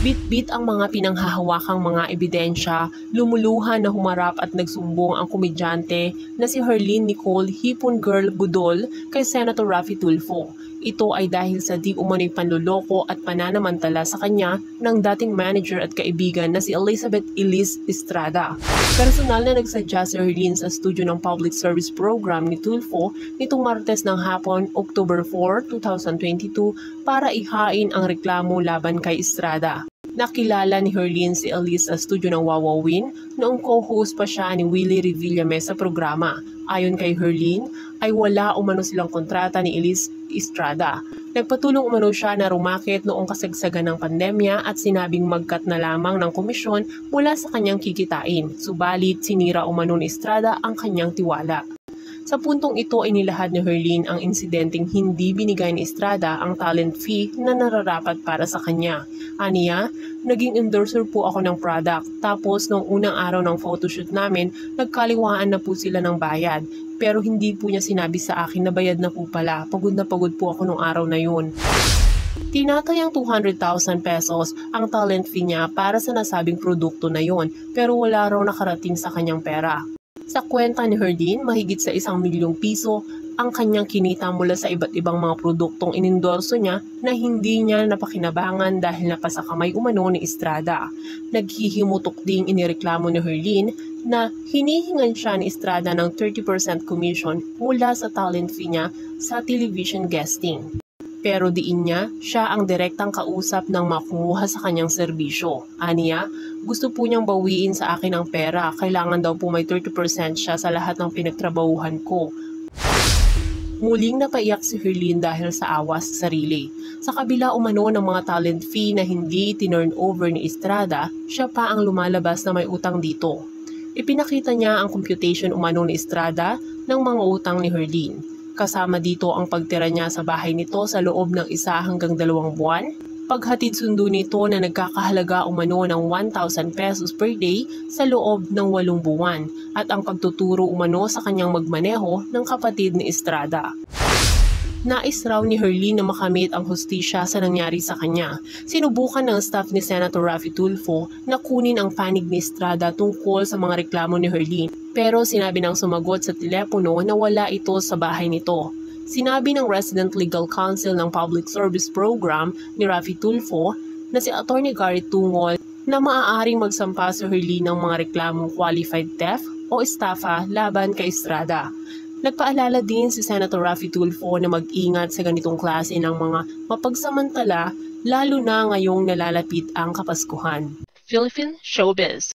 Bit-bit ang mga pinanghahawakang mga ebidensya, lumuluha na humarap at nagsumbong ang komedyante na si Herlyn Nicole Hipon Girl Budol kay Senator Raffy Tulfo. Ito ay dahil sa di umano'y panloloko at pananamantala sa kanya ng dating manager at kaibigan na si Elizabeth Elise Estrada. Personal na nagsadya si Herlyn sa studio ng Public Service Program ni Tulfo nitong Martes ng hapon, October 4, 2022 para ihain ang reklamo laban kay Estrada. Nakilala ni Herlyn si Elise sa studio ng Wawawin noong co-host pa siya ni Willie Revillame sa programa. Ayon kay Herlyn, ay wala umano silang kontrata ni Elise Estrada. Nagpatulong umano siya na rumakit noong kasagsagan ng pandemya at sinabing magkat na lamang ng komisyon mula sa kanyang kikitain. Subalit sinira umano ni Estrada ang kanyang tiwala. Sa puntong ito ay nilahad ni Herlyn ang insidenteng hindi binigay ni Estrada ang talent fee na nararapat para sa kanya. Aniya, naging endorser po ako ng product. Tapos noong unang araw ng photoshoot namin, nagkaliwaan na po sila ng bayad. Pero hindi po niya sinabi sa akin na bayad na po pala. Pagod na pagod po ako noong araw na yun. Tinatayang 200,000 pesos ang talent fee niya para sa nasabing produkto na yon, pero wala raw nakarating sa kanyang pera. Sa kwenta ni Herlyn, mahigit sa 1,000,000 piso ang kanyang kinita mula sa iba't ibang mga produktong inendorso niya na hindi niya napakinabangan dahil napasakamay umano ni Estrada. Naghihimutok ding inireklamo ni Herlyn na hinihingan siya ni Estrada ng 30% commission mula sa talent fee niya sa television guesting. Pero diin niya, siya ang direktang kausap ng makuha sa kanyang serbisyo. Aniya, gusto po niyang bawiin sa akin ang pera. Kailangan daw po may 30% siya sa lahat ng pinagtrabahuhan ko. Muling napaiyak si Herlyn dahil sa awa sa sarili. Sa kabila umano ng mga talent fee na hindi tinurn over ni Estrada, siya pa ang lumalabas na may utang dito. Ipinakita niya ang computation umano ni Estrada ng mga utang ni Herlyn. Kasama dito ang pagtira niya sa bahay nito sa loob ng 1 hanggang 2 buwan. Paghatid sundo nito na nagkakahalaga umano ng 1,000 pesos per day sa loob ng 8 buwan at ang pagtuturo umano sa kanyang magmaneho ng kapatid ni Estrada. Nais raw ni Herlyn na makamit ang hustisya sa nangyari sa kanya. Sinubukan ng staff ni Senator Raffy Tulfo na kunin ang panig ni Estrada tungkol sa mga reklamo ni Herlyn. Pero sinabi ng sumagot sa telepono na wala ito sa bahay nito. Sinabi ng Resident Legal Counsel ng Public Service Program ni Raffy Tulfo na si Atty. Garrett Tungol na maaaring magsampa si Herlyn ng mga reklamong qualified theft o estafa laban kay Estrada. Nagpaalala din si Senator Raffy Tulfo na mag-ingat sa ganitong klase ng mga mapagsamantala lalo na ngayong nalalapit ang Kapaskuhan. Philippine Showbiz.